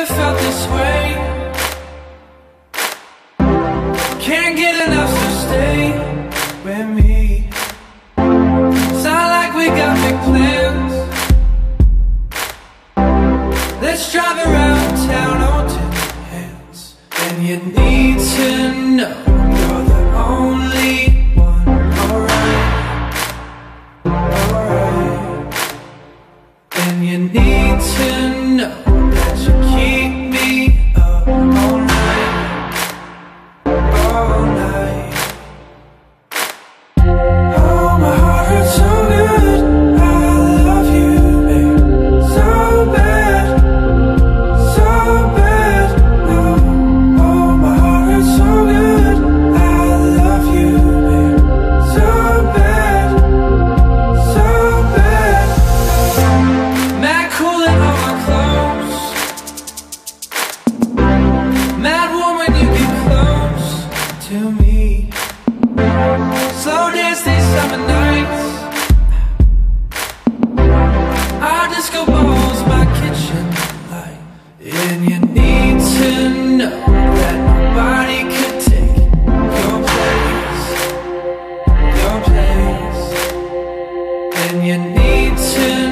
never felt this way. Can't get enough, so stay with me. Sound like we got big plans. Let's drive around town on 10 hands. And you need to know you're the only one. Alright, alright. And you need to know that you keep me up all night, all night. Oh, my heart hurts so good. I love you, babe, so bad, so bad. Oh, oh, my heart hurts so good. I love you, babe, so bad, so bad. Mad cool in all my clothes, mad warm when you get close to me. Slow dance these summer nights. Our disco balls, my kitchen light. And you need to know that nobody could take your place, your place. And you need to